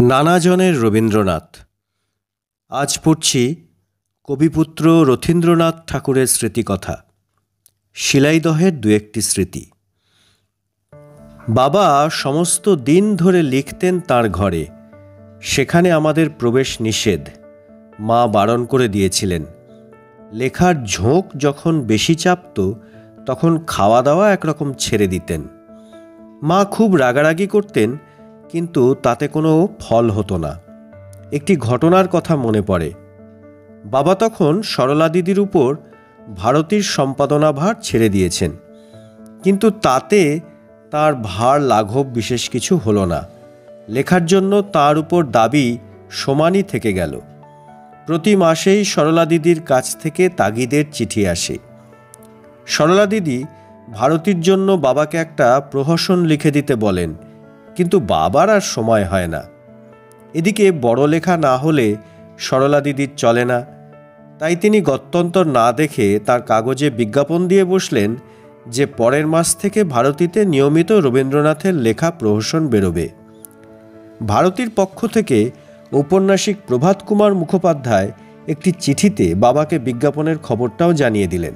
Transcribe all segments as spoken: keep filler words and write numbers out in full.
নানাজনের রবীন্দ্রনাথ। আজ পড়ছি কবিপুত্র রথীন্দ্রনাথ ঠাকুরের স্মৃতিকথা, শিলাইদহের দু একটি স্মৃতি। বাবা সমস্ত দিন ধরে লিখতেন তাঁর ঘরে, সেখানে আমাদের প্রবেশ নিষেধ। মা বারণ করে দিয়েছিলেন। লেখার ঝোঁক যখন বেশি চাপত তখন খাওয়া দাওয়া একরকম ছেড়ে দিতেন। মা খুব রাগারাগি করতেন, কিন্তু তাতে কোনো ফল হতো না। একটি ঘটনার কথা মনে পড়ে। বাবা তখন সরলা দিদির উপর ভারতীর সম্পাদনা ভার ছেড়ে দিয়েছেন, কিন্তু তাতে তার ভার লাঘব বিশেষ কিছু হলো না। লেখার জন্য তার উপর দাবি সমানই থেকে গেল। প্রতি মাসেই সরলা দিদির কাছ থেকে তাগিদের চিঠি আসে। সরলা দিদি ভারতীর জন্য বাবাকে একটা প্রহসন লিখে দিতে বলেন, কিন্তু বাবার আর সময় হয় না। এদিকে বড় লেখা না হলে সরলা দিদির চলে না, তাই তিনি গত্যন্তর না দেখে তার কাগজে বিজ্ঞাপন দিয়ে বসলেন যে পরের মাস থেকে ভারতীতে নিয়মিত রবীন্দ্রনাথের লেখা প্রহসন বেরোবে। ভারতীর পক্ষ থেকে ঔপন্যাসিক প্রভাত কুমার মুখোপাধ্যায় একটি চিঠিতে বাবাকে বিজ্ঞাপনের খবরটাও জানিয়ে দিলেন।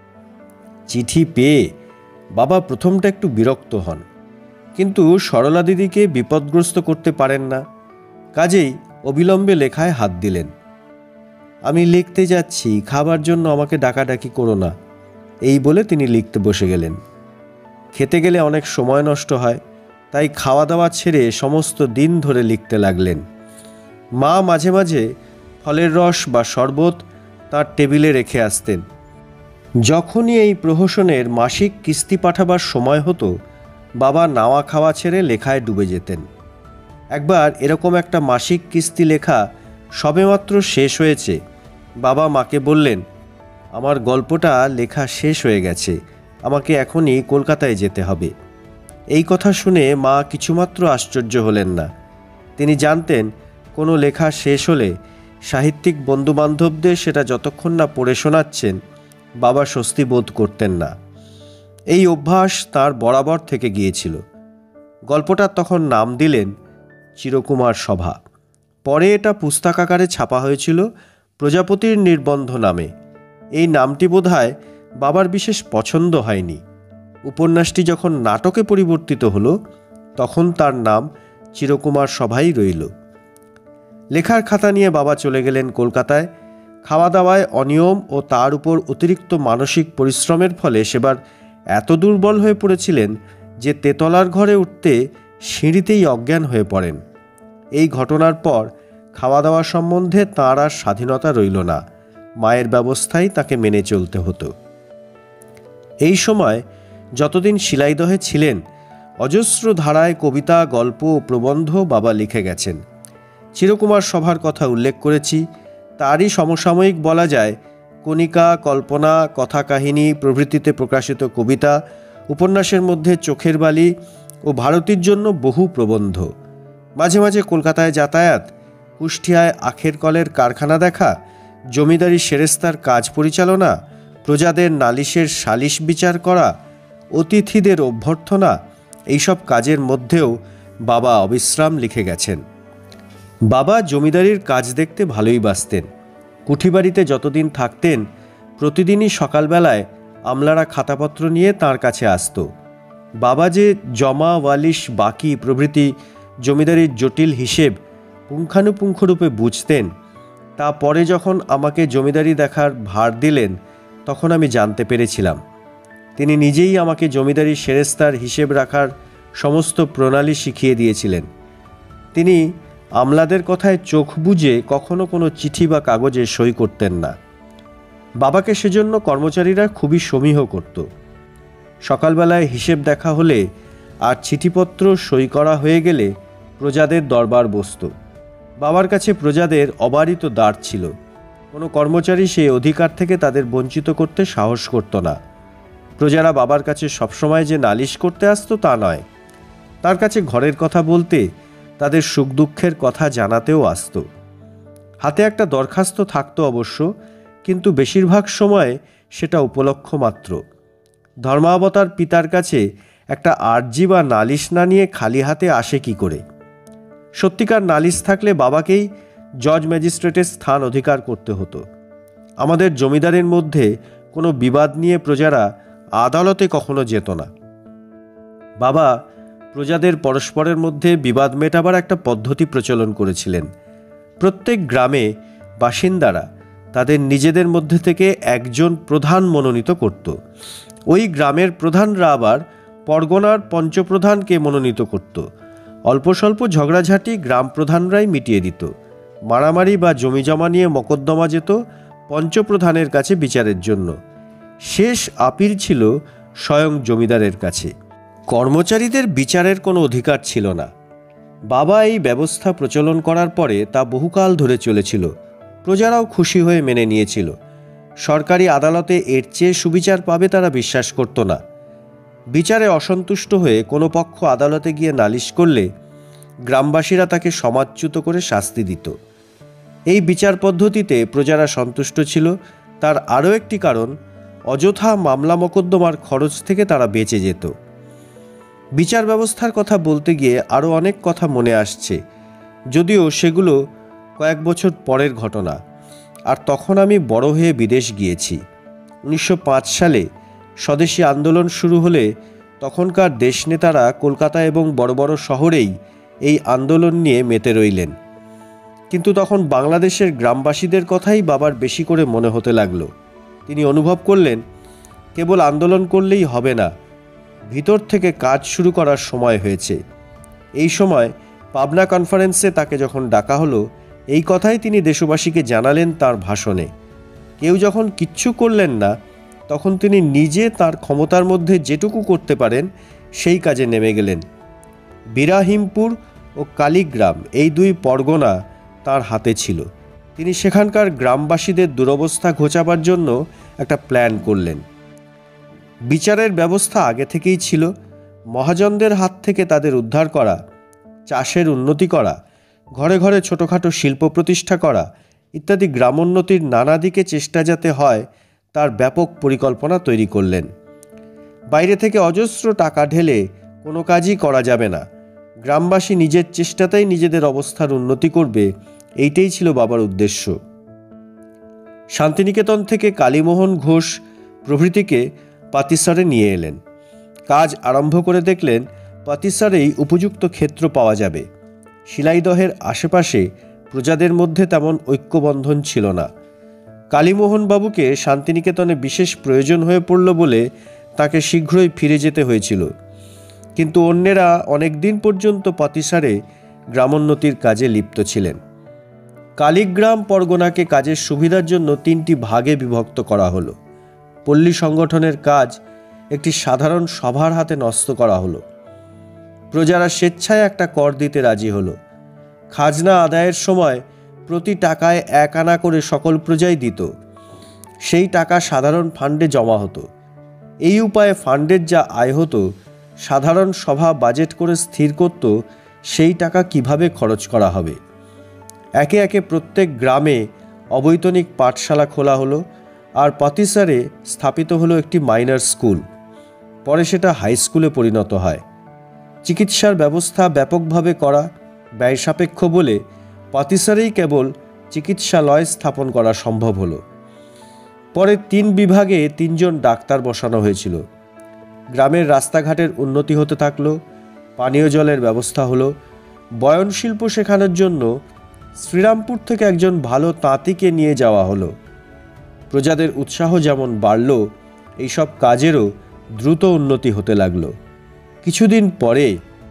চিঠি পেয়ে বাবা প্রথমটা একটু বিরক্ত হন, কিন্তু সরলা দিদিকে বিপদগ্রস্ত করতে পারেন না, কাজেই অবিলম্বে লেখায় হাত দিলেন। আমি লিখতে যাচ্ছি, খাবার জন্য আমাকে ডাকাডাকি করো না, এই বলে তিনি লিখতে বসে গেলেন। খেতে গেলে অনেক সময় নষ্ট হয়, তাই খাওয়া দাওয়া ছেড়ে সমস্ত দিন ধরে লিখতে লাগলেন। মা মাঝে মাঝে ফলের রস বা শরবত তার টেবিলে রেখে আসতেন। যখনই এই প্রহসনের মাসিক কিস্তি পাঠাবার সময় হতো, বাবা নাওয়া খাওয়া ছেড়ে লেখায় ডুবে যেতেন। একবার এরকম একটা মাসিক কিস্তি লেখা সবেমাত্র শেষ হয়েছে। বাবা মাকে বললেন, আমার গল্পটা লেখা শেষ হয়ে গেছে, আমাকে এখনই কলকাতায় যেতে হবে। এই কথা শুনে মা কিছুমাত্র আশ্চর্য হলেন না। তিনি জানতেন কোনো লেখা শেষ হলে সাহিত্যিক বন্ধুবান্ধবদের সেটা যতক্ষণ না পড়ে শোনাচ্ছেন বাবা স্বস্তি বোধ করতেন না। এই অভ্যাস তার বরাবর থেকে গিয়েছিল। গল্পটার তখন নাম দিলেন চিরকুমার সভা। পরে এটা পুস্তক আকারে ছাপা হয়েছিল প্রজাপতির নির্বন্ধ নামে। এই নামটি বোধহয় বাবার বিশেষ পছন্দ হয়নি। উপন্যাসটি যখন নাটকে পরিবর্তিত হলো তখন তার নাম চিরকুমার সভাই রইল। লেখার খাতা নিয়ে বাবা চলে গেলেন কলকাতায়। খাওয়া দাওয়ায় অনিয়ম ও তার উপর অতিরিক্ত মানসিক পরিশ্রমের ফলে সেবার এত দুর্বল হয়ে পড়েছিলেন যে তেতলার ঘরে উঠতে সিঁড়িতেই অজ্ঞান হয়ে পড়েন। এই ঘটনার পর খাওয়া দাওয়া সম্বন্ধে তাঁর আর স্বাধীনতা রইল না, মায়ের ব্যবস্থাই তাকে মেনে চলতে হতো। এই সময় যতদিন শিলাইদহে ছিলেন অজস্র ধারায় কবিতা, গল্প ও প্রবন্ধ বাবা লিখে গেছেন। চিরকুমার সভার কথা উল্লেখ করেছি, তারই সমসাময়িক বলা যায় কণিকা, কল্পনা, কথা কাহিনী প্রভৃতিতে প্রকাশিত কবিতা, উপন্যাসের মধ্যে চোখের বালি ও ভারতীর জন্য বহু প্রবন্ধ। মাঝে মাঝে কলকাতায় যাতায়াত, কুষ্টিয়ায় আখের কলের কারখানা দেখা, জমিদারি সেরেস্তার কাজ পরিচালনা, প্রজাদের নালিশের সালিশ বিচার করা, অতিথিদের অভ্যর্থনা, এইসব কাজের মধ্যেও বাবা অবিশ্রাম লিখে গেছেন। বাবা জমিদারির কাজ দেখতে ভালোই বাসতেন। কুঠিবাড়িতে যতদিন থাকতেন প্রতিদিনই সকালবেলায় আমলারা খাতাপত্র নিয়ে তাঁর কাছে আসত। বাবা যে জমা, ওয়ালিশ, বাকি প্রভৃতি জমিদারির জটিল হিসেব পুঙ্খানুপুঙ্খরূপে বুঝতেন, তা পরে যখন আমাকে জমিদারি দেখার ভার দিলেন তখন আমি জানতে পেরেছিলাম। তিনি নিজেই আমাকে জমিদারি সেরেস্তার হিসেব রাখার সমস্ত প্রণালী শিখিয়ে দিয়েছিলেন। তিনি আমলাদের কথায় চোখ বুজে কখনো কোনো চিঠি বা কাগজে সই করতেন না। বাবাকে সেজন্য কর্মচারীরা খুবই সমীহ করত। সকালবেলায় হিসেব দেখা হলে আর চিঠিপত্র সই করা হয়ে গেলে প্রজাদের দরবার বসত। বাবার কাছে প্রজাদের অবারিত দ্বার ছিল। কোনো কর্মচারী সেই অধিকার থেকে তাদের বঞ্চিত করতে সাহস করত না। প্রজারা বাবার কাছে সবসময় যে নালিশ করতে আসতো তা নয়, তার কাছে ঘরের কথা বলতে, তাদের সুখ দুঃখের কথা জানাতেও আসত। হাতে একটা দরখাস্ত থাকতো অবশ্য, কিন্তু বেশিরভাগ সময় সেটা উপলক্ষ মাত্র। ধর্মাবতার পিতার কাছে একটা আর্জি বা নালিশ না নিয়ে খালি হাতে আসে কি করে? সত্যিকার নালিশ থাকলে বাবাকেই জজ ম্যাজিস্ট্রেটের স্থান অধিকার করতে হতো। আমাদের জমিদারের মধ্যে কোনো বিবাদ নিয়ে প্রজারা আদালতে কখনো যেত না। বাবা প্রজাদের পরস্পরের মধ্যে বিবাদ মেটাবার একটা পদ্ধতি প্রচলন করেছিলেন। প্রত্যেক গ্রামে বাসিন্দারা তাদের নিজেদের মধ্যে থেকে একজন প্রধান মনোনীত করত। ওই গ্রামের প্রধানরা আবার পরগনার পঞ্চপ্রধানকে মনোনীত করত। অল্প স্বল্প ঝগড়াঝাঁটি গ্রাম প্রধানরাই মিটিয়ে দিত। মারামারি বা জমিজমা নিয়ে মকদ্দমা যেত পঞ্চপ্রধানের কাছে বিচারের জন্য। শেষ আপিল ছিল স্বয়ং জমিদারের কাছে। কর্মচারীদের বিচারের কোনো অধিকার ছিল না। বাবা এই ব্যবস্থা প্রচলন করার পরে তা বহুকাল ধরে চলেছিল। প্রজারাও খুশি হয়ে মেনে নিয়েছিল। সরকারি আদালতে এর চেয়ে সুবিচার পাবে তারা বিশ্বাস করত না। বিচারে অসন্তুষ্ট হয়ে কোনো পক্ষ আদালতে গিয়ে নালিশ করলে গ্রামবাসীরা তাকে সমাজচ্যুত করে শাস্তি দিত। এই বিচার পদ্ধতিতে প্রজারা সন্তুষ্ট ছিল। তার আরও একটি কারণ, অযথা মামলা মোকদ্দমার খরচ থেকে তারা বেঁচে যেত। বিচার ব্যবস্থার কথা বলতে গিয়ে আরও অনেক কথা মনে আসছে, যদিও সেগুলো কয়েক বছর পরের ঘটনা। আর তখন আমি বড় হয়ে বিদেশ গিয়েছি। উনিশশো পাঁচ সালে স্বদেশী আন্দোলন শুরু হলে তখনকার দেশনেতারা কলকাতা এবং বড় বড় শহরেই এই আন্দোলন নিয়ে মেতে রইলেন। কিন্তু তখন বাংলাদেশের গ্রামবাসীদের কথাই বাবার বেশি করে মনে হতে লাগলো। তিনি অনুভব করলেন, কেবল আন্দোলন করলেই হবে না, ভিতর থেকে কাজ শুরু করার সময় হয়েছে। এই সময় পাবনা কনফারেন্সে তাকে যখন ডাকা হলো, এই কথাই তিনি দেশবাসীকে জানালেন তার ভাষণে। কেউ যখন কিচ্ছু করলেন না, তখন তিনি নিজে তার ক্ষমতার মধ্যে যেটুকু করতে পারেন সেই কাজে নেমে গেলেন। বিরাহিমপুর ও কালীগ্রাম এই দুই পরগনা তার হাতে ছিল। তিনি সেখানকার গ্রামবাসীদের দুরবস্থা ঘোচাবার জন্য একটা প্ল্যান করলেন। বিচারের ব্যবস্থা আগে থেকেই ছিল। মহাজনদের হাত থেকে তাদের উদ্ধার করা, চাষের উন্নতি করা, ঘরে ঘরে ছোটোখাটো শিল্প প্রতিষ্ঠা করা ইত্যাদি গ্রামোন্নতির নানা দিকে চেষ্টা যাতে হয় তার ব্যাপক পরিকল্পনা তৈরি করলেন। বাইরে থেকে অজস্র টাকা ঢেলে কোনো কাজই করা যাবে না। গ্রামবাসী নিজের চেষ্টাতেই নিজেদের অবস্থার উন্নতি করবে, এইটাই ছিল বাবার উদ্দেশ্য। শান্তিনিকেতন থেকে কালীমোহন ঘোষ প্রভৃতিকে পাতিসারে নিয়ে এলেন। কাজ আরম্ভ করে দেখলেন পাতিসারেই উপযুক্ত ক্ষেত্র পাওয়া যাবে। শিলাইদহের আশেপাশে প্রজাদের মধ্যে তেমন ঐক্যবন্ধন ছিল না। কালীমোহনবাবুকে শান্তিনিকেতনে বিশেষ প্রয়োজন হয়ে পড়ল বলে তাকে শীঘ্রই ফিরে যেতে হয়েছিল। কিন্তু অন্যেরা অনেক দিন পর্যন্ত পাতিসারে গ্রামোন্নতির কাজে লিপ্ত ছিলেন। কালীগ্রাম পরগনাকে কাজের সুবিধার জন্য তিনটি ভাগে বিভক্ত করা হলো। পল্লী সংগঠনের কাজ একটি সাধারণ সভার হাতে ন্যস্ত করা হলো। প্রজারা স্বেচ্ছায় একটা কর দিতে রাজি হলো। খাজনা আদায়ের সময় প্রতি টাকায় এক আনা করে সকল প্রজাই দিত। সেই টাকা সাধারণ ফান্ডে জমা হতো। এই উপায়ে ফান্ডের যা আয় হতো, সাধারণ সভা বাজেট করে স্থির করত সেই টাকা কিভাবে খরচ করা হবে। একে একে প্রত্যেক গ্রামে অবৈতনিক পাঠশালা খোলা হলো, আর পাতিসারে স্থাপিত হলো একটি মাইনর স্কুল। পরে সেটা হাই স্কুলে পরিণত হয়। চিকিৎসার ব্যবস্থা ব্যাপকভাবে করা ব্যয়সাপেক্ষ বলে পাতিসারেই কেবল চিকিৎসালয় স্থাপন করা সম্ভব হলো। পরে তিন বিভাগে তিনজন ডাক্তার বসানো হয়েছিল। গ্রামের রাস্তাঘাটের উন্নতি হতে থাকলো, পানীয় জলের ব্যবস্থা হলো। বয়নশিল্প শেখানোর জন্য শ্রীরামপুর থেকে একজন ভালো তাঁতিকে নিয়ে যাওয়া হলো। প্রজাদের উৎসাহ যেমন বাড়ল, এইসব কাজেরও দ্রুত উন্নতি হতে লাগলো। কিছুদিন পরে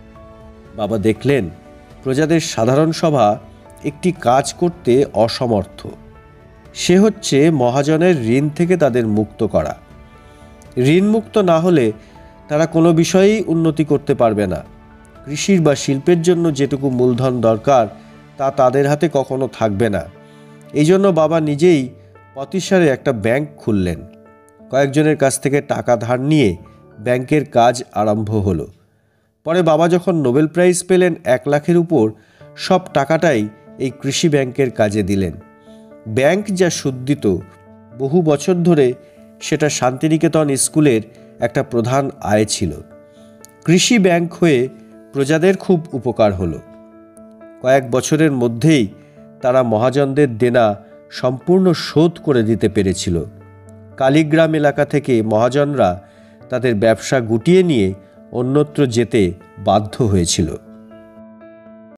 বাবা দেখলেন প্রজাদের সাধারণ সভা একটি কাজ করতে অসমর্থ। সে হচ্ছে মহাজনের ঋণ থেকে তাদের মুক্ত করা। ঋণ মুক্ত না হলে তারা কোনো বিষয়েই উন্নতি করতে পারবে না। কৃষির বা শিল্পের জন্য যেটুকু মূলধন দরকার তা তাদের হাতে কখনো থাকবে না। এই জন্য বাবা নিজেই পাতিসারে একটা ব্যাংক খুললেন। কয়েকজনের কাছ থেকে টাকা ধার নিয়ে ব্যাংকের কাজ আরম্ভ হলো। পরে বাবা যখন নোবেল প্রাইজ পেলেন এক লাখের উপর, সব টাকাটাই এই কৃষি ব্যাংকের কাজে দিলেন। ব্যাংক যা সুদ দিত, বহু বছর ধরে সেটা শান্তিনিকেতন স্কুলের একটা প্রধান আয় ছিল। কৃষি ব্যাংক হয়ে প্রজাদের খুব উপকার হলো। কয়েক বছরের মধ্যেই তারা মহাজনদের দেনা সম্পূর্ণ শোধ করে দিতে পেরেছিল। কালীগ্রাম এলাকা থেকে মহাজনরা তাদের ব্যবসা গুটিয়ে নিয়ে অন্যত্র যেতে বাধ্য হয়েছিল।